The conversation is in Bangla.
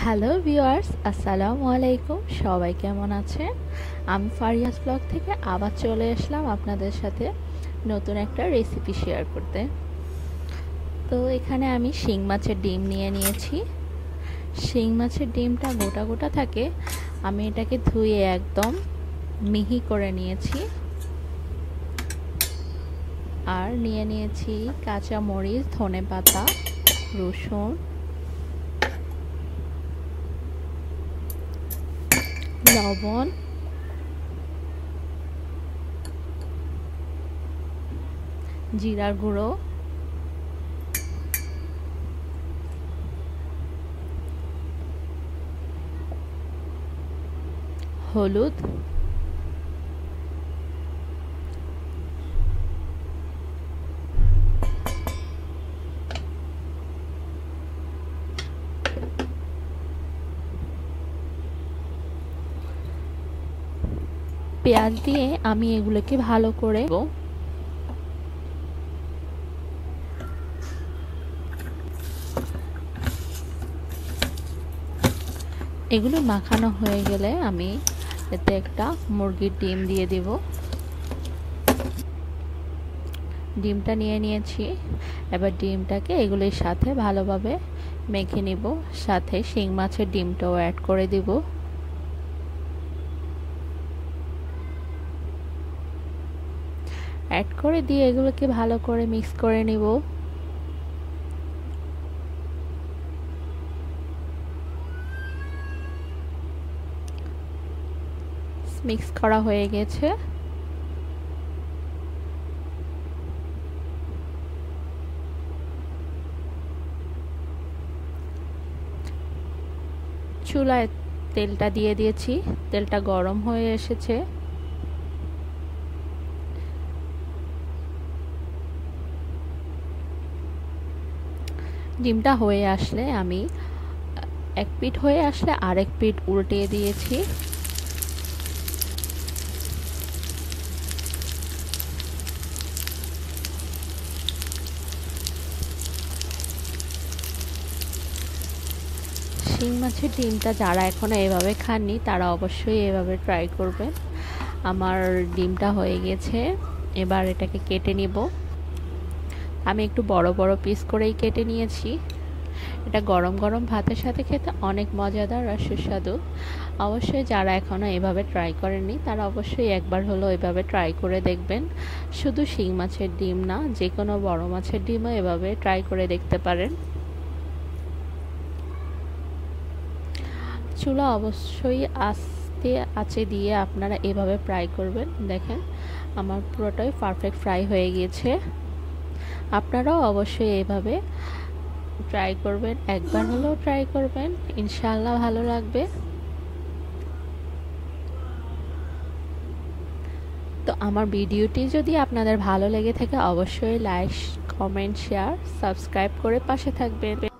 হ্যালো ভিউয়ার্স, আসসালামু আলাইকুম। সবাই কেমন আছেন? আমি ফারিয়াস ব্লগ থেকে আবার চলে আসলাম আপনাদের সাথে নতুন একটা রেসিপি শেয়ার করতে। তো এখানে আমি শিং মাছের ডিম নিয়ে নিয়েছি। শিং মাছের ডিমটা গোটা গোটা থাকে, আমি এটাকে ধুয়ে একদম মিহি করে নিয়েছি। আর নিয়ে নিয়েছি কাঁচা মরিচ, ধনেপাতা, রসুন, লবণ, জিরার গুঁড়ো, হলুদ, পেঁয়াজ দিয়ে আমি এগুলোকে ভালো করে এগুলো মাখানো হয়ে গেলে আমি এতে একটা মুরগির ডিম দিয়ে দেব। ডিমটা নিয়ে নিয়েছি, এবার ডিমটাকে এগুলোর সাথে ভালোভাবে মেখে নিব। সাথে শিং মাছের ডিমটাও অ্যাড করে দেব। অ্যাড করে দিয়ে এগুলোকে ভালো করে মিক্স করে নিব। মিক্স করা হয়ে গেছে। চুলায় তেলটা দিয়ে দিয়েছি, তেলটা গরম হয়ে এসেছে। ডিমটা হয়ে আসলে আমি এক পিঠ হয়ে আসলে আরেক পিঠ উল্টিয়ে দিয়েছি। শিং মাছের ডিমটা যারা এখনো এভাবে খাননি তারা অবশ্যই এভাবে ট্রাই করবেন। আমার ডিমটা হয়ে গেছে, এবার এটাকে কেটে নিব। আমি একটু বড় বড় পিস করেই কেটে নিয়েছি। এটা গরম গরম ভাতের সাথে খেতে অনেক মজাদার আর সুস্বাদু। অবশ্যই যারা এখনও এভাবে ট্রাই করেননি তারা অবশ্যই একবার হলেও এভাবে ট্রাই করে দেখবেন। শুধু শিং মাছের ডিম না, যে কোনো বড় মাছের ডিমও এভাবে ট্রাই করে দেখতে পারেন। চুলা অবশ্যই আস্তে আঁচে দিয়ে আপনারা এভাবে ফ্রাই করবেন। দেখেন আমার পুরোটাই পারফেক্ট ফ্রাই হয়ে গিয়েছে। আপনারাও অবশ্যই এভাবে ট্রাই করবেন, একবার হলেও ট্রাই করবেন, ইনশাআল্লাহ ভালো লাগবে। তো আমার ভিডিওটি যদি আপনাদের ভালো লেগে থাকে অবশ্যই লাইক, কমেন্ট, শেয়ার, সাবস্ক্রাইব করে পাশে থাকবেন।